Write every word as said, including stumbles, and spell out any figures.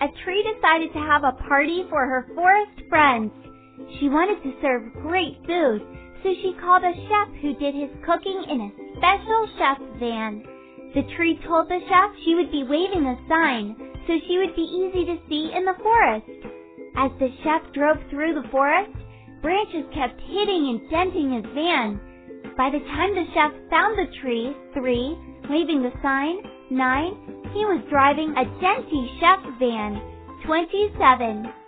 a tree decided to have a party for her forest friends. She wanted to serve great food, so she called a chef who did his cooking in a special chef's van. The tree told the chef she would be waving a sign, so she would be easy to see in the forest. As the chef drove through the forest, branches kept hitting and denting his van. By the time the chef found the tree, three, waving the sign, nine, he was driving a Denty chef van, twenty-seven.